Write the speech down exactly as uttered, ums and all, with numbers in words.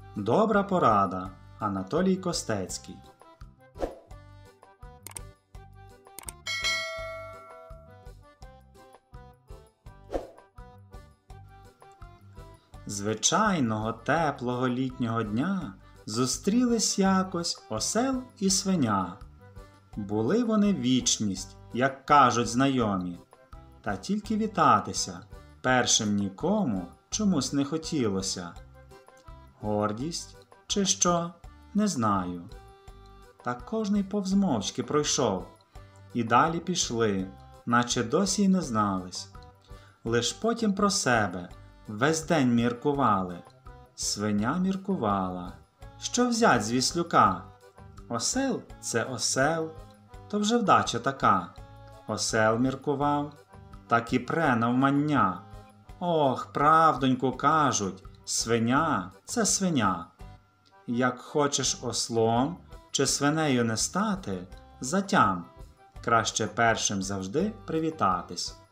Добра порада. Анатолій Костецький. Звичайного теплого літнього дня зустрілись якось осел і свиня. Були вони вічність, як кажуть знайомі, та тільки вітатися першим нікому чомусь не хотілося. Гордість чи що, не знаю. Та кожний повз мовчки пройшов, і далі пішли, наче досі й не знались. Лиш потім про себе весь день міркували. Свиня міркувала, що взять з віслюка? Осел – це осел, то вже вдача така. Осел міркував, так і пре навмання. Ох, правдоньку кажуть, свиня – це свиня. Як хочеш ослом чи свинею не стати, затям. Краще першим завжди привітатись.